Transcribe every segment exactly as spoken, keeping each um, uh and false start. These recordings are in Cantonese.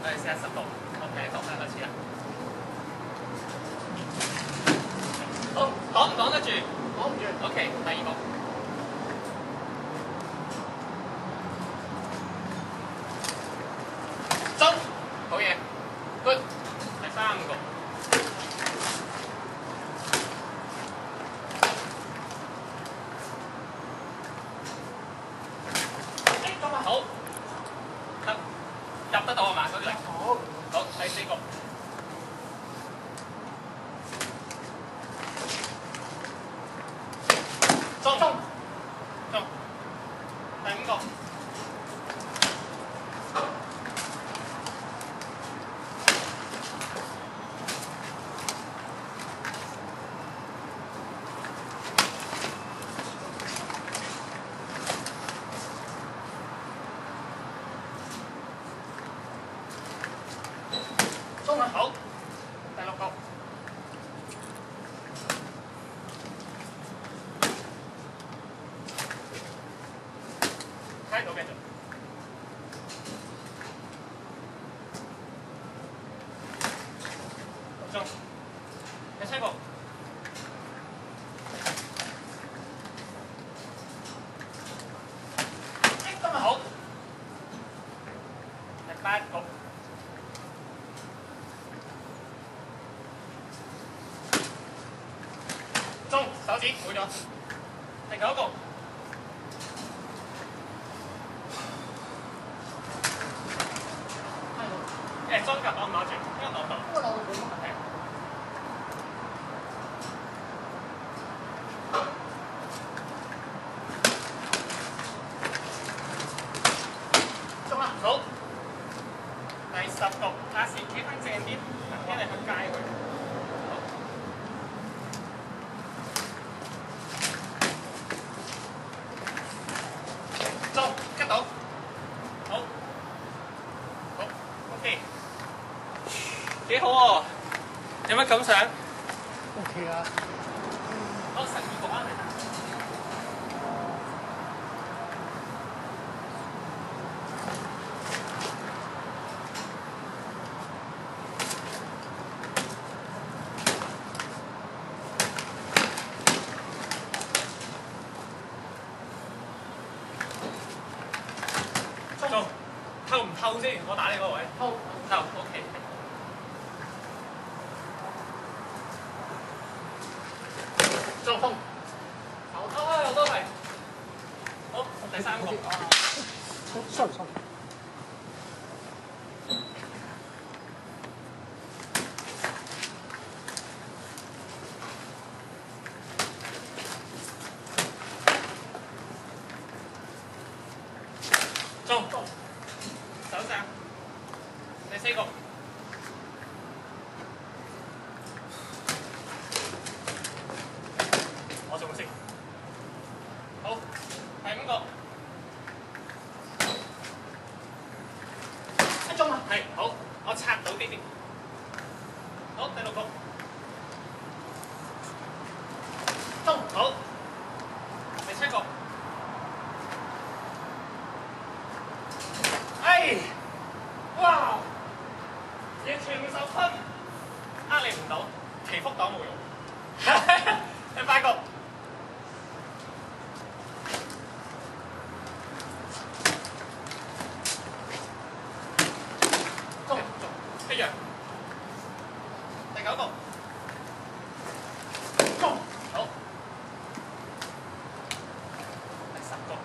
我哋試下十度。OK， 講翻多次啦。好，擋唔擋得住？擋唔住。OK， 第二個。中，好嘢 ，good。第三個。誒，中啊！好，得，入得到係嘛？嗰啲嚟。好。好，第四個。中中中，第五個。中啊！好，第六個。睇到繼續。中。第七個。誒，今日好。第八個。中，手指冇咗。第九個。誒，裝甲攞唔攞住？應該攞到。應該攞到冇乜問題。中啦，好。第十個，亞視企翻正啲，因為去街佢。中，吉到。好。好 ，OK。幾好喎！有乜感想 ？OK 啊。 好，十二個啊！中，透唔透先？我打你嗰位。透。透 ，OK。中風。啊，又都係。好，第三個。 sorry sorry。 中。手上。第四個。我中先。好，第五個。一中啊！係，好，我拆到呢邊。好，第六個。中，好。第七個。哎！哇！完全受分，呃你唔到，祈福黨冇用。第八個。中中一樣。第九個。中，好。第十個。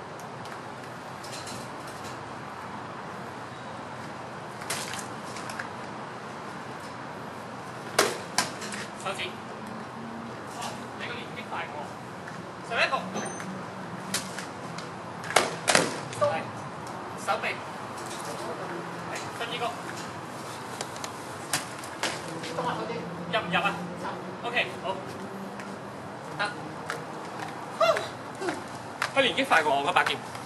手指。哇！你個連擊快過。十一個。係。手臂。係。十二個。中啊！嗰啲入唔入啊 ？OK， 好。得。佢連擊快過我嗰把劍。